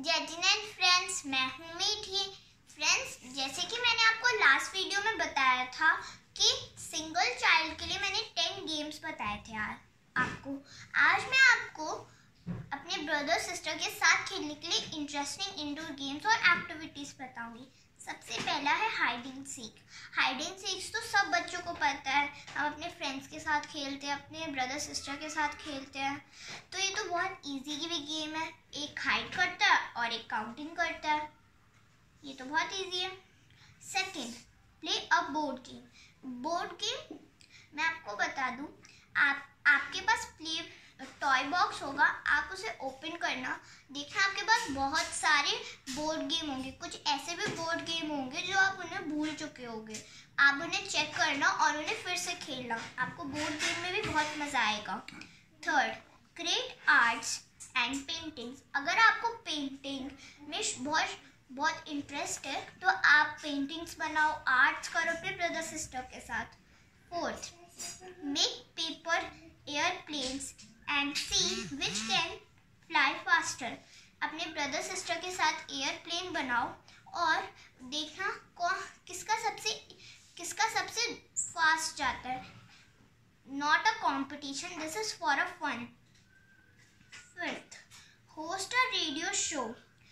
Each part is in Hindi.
जतिन एंड फ्रेंड्स, मैं हूँ मीठी। फ्रेंड्स, जैसे कि मैंने आपको लास्ट वीडियो में बताया था कि सिंगल चाइल्ड के लिए मैंने 10 गेम्स बताए थे आपको। आज मैं आपको अपने ब्रदर सिस्टर के साथ खेलने के लिए इंटरेस्टिंग इंडोर गेम्स और एक्टिविटीज बताऊंगी। सबसे पहला है hide and seek. Hide and seek तो सब बच्चों को पता है, हम अपने फ्रेंड्स के साथ खेलते हैं, अपने ब्रदर सिस्टर के साथ खेलते हैं। तो ये तो बहुत इजी की भी गेम है। एक हाइड करता है और एक काउंटिंग करता है, ये तो बहुत इजी है। Second, play a board game. Board game मैं आपको बता दूं, आपके पास प्ले टॉय बॉक्स होगा, आप उसे ओपन करना, देखना आपके पास बहुत सारे बोर्ड गेम होंगे। कुछ ऐसे भी बोर्ड गेम होंगे जो आप उन्हें भूल चुके होंगे, आप उन्हें चेक करना और उन्हें फिर से खेलना। आपको बोर्ड गेम में भी बहुत मजा आएगा। Third, create arts and paintings. अगर आपको पेंटिंग में बहुत इंटरेस्ट है तो आप पेंटिंग्स बनाओ, आर्ट्स करो अपने ब्रदर सिस्टर के साथ। Fourth, make paper airplanes and see which can fly faster. अपने ब्रदर सिस्टर के साथ एयरप्लेन बनाओ और देखना किसका सबसे फास्ट जाता है। Not a competition, this is for a fun. Fifth, host a radio show.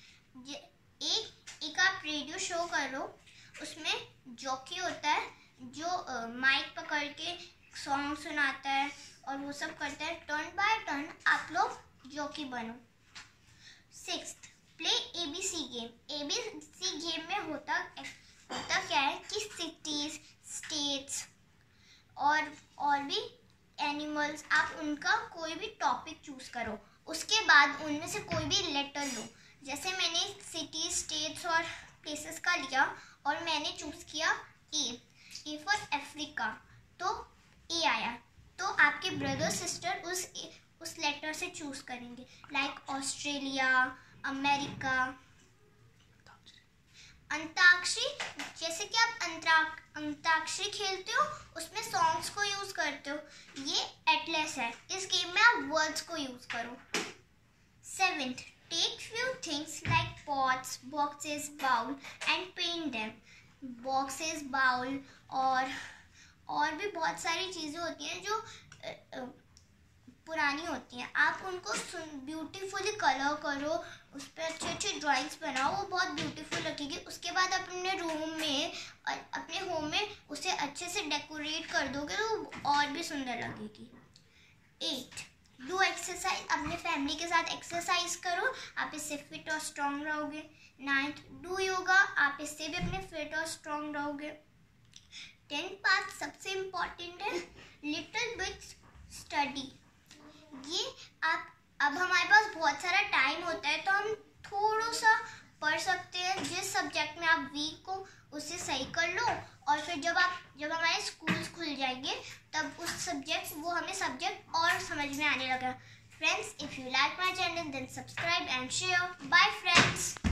एक आप रेडियो शो करो, उसमें जॉकी होता है जो माइक पकड़ के सॉन्ग सुनाता है और वो सब करता है। टर्न बाय टर्न आप लोग जॉकी बनो। Sixth, play ABC game. ABC game में होता क्या है कि सिटीज, स्टेट्स और भी एनिमल्स, आप उनका कोई भी टॉपिक चूज करो, उसके बाद उनमें से कोई भी लेटर लो। जैसे मैंने सिटी, स्टेट्स और प्लेसेस का लिया और मैंने चूज किया ए फॉर अफ्रीका, तो ए आया। तो आपके ब्रदर सिस्टर उस लेटर से चूज करेंगे, लाइक ऑस्ट्रेलिया, अमेरिका। अंताक्षरी, जैसे कि आप अंताक्षरी खेलते हो, उसमें सॉन्ग्स को यूज करते हो, ये एटलस है। इस गेम में आप वर्ड्स को यूज करो। Seventh, take few things like pots, boxes, bowl and paint them. Boxes, bowl और भी बहुत सारी चीज़ें होती हैं जो पुरानी होती हैं, आप उनको ब्यूटीफुली कलर करो, उस पर अच्छे अच्छे ड्राइंग्स बनाओ, वो बहुत ब्यूटीफुल लगेगी। उसके बाद अपने रूम में, अपने होम में उसे अच्छे से डेकोरेट कर दोगे तो और भी सुंदर लगेगी। 8, डू एक्सरसाइज। अपने फैमिली के साथ एक्सरसाइज करो, आप इससे फिट और स्ट्रॉन्ग रहोगे। 9th, do yoga. आप इससे भी अपने फिट और स्ट्रॉन्ग रहोगे। 10th पार्ट सबसे इम्पॉर्टेंट है, लिटिल बिट स्टडी। ये अब हमारे पास बहुत सारा टाइम होता है तो हम थोड़ा सा पढ़ सकते हैं। जिस सब्जेक्ट में आप वीक हो उसे सही कर लो, और फिर जब हमारे स्कूल्स खुल जाएंगे तब वो हमें सब्जेक्ट और समझ में आने लगा। Friends, if you like my channel then subscribe and share. Bye friends.